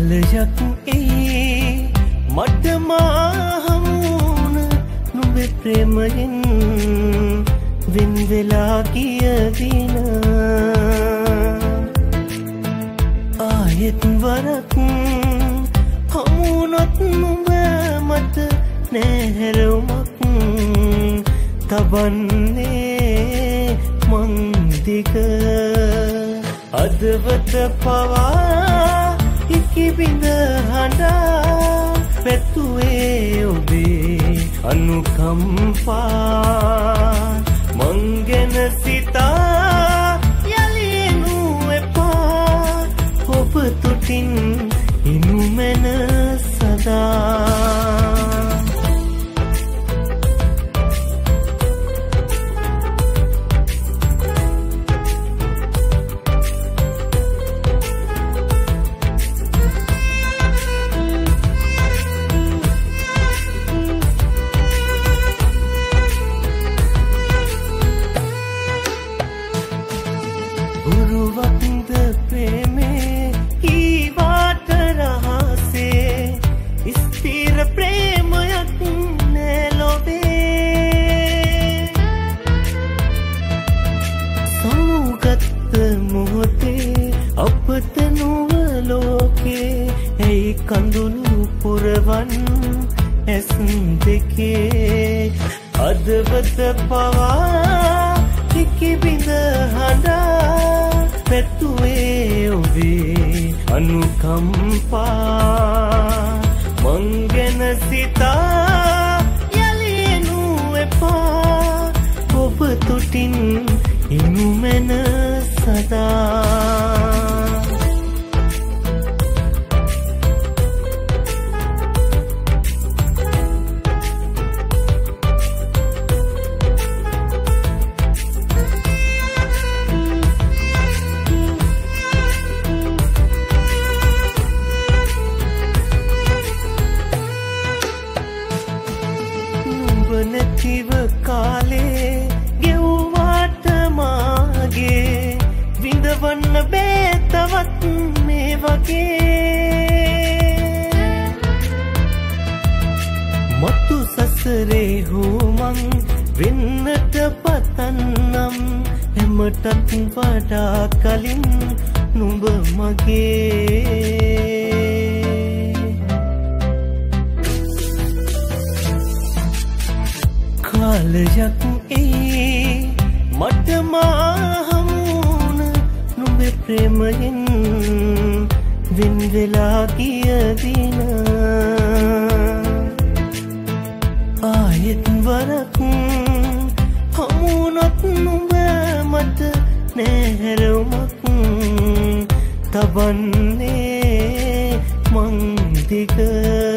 කාලයක් මට මාහමුණ නුඹේ ප්‍රේමයෙන් වෙන් වෙලා ගිය දින ආයෙත් වරක් හමුනොත් නුඹ මට නැහැරුමක් තබන්නේ මං දිග අදවත පවා ඉකිබිඳ හඬා පැතුවේ ඔබේ අනුකම්පා මං ගැන සිතා යලි එනු එපා ඔබ තුටින් ඉනුමැන සදා කඳුළු පුරවන් ඇස් දෙකේ අදවත පවා ඉකිබිඳ හඬා පැතුවේ ඔබේ අනුකම්පා මං ගැන සිතා යලි එනු එපා ඔබ තුටින් ඉනුමැන සදා නැතිව කාලේ ගෙව්වාට මාගේ විඳවන්න බෑ තවත් මේ වගේ මතු සසරේ හුමන් වෙන්නට පතන්නම් හැමටත් වඩා කලින් නුඹ මගේ කාලයක් මට මාහමුණ නුඹේ ප්‍රේමයෙන් වෙන් වෙලා ගිය දින ආයෙත් වරක් හමුනොත් නුඹ මට නැහැරුමක් තබන්නේ මං දිග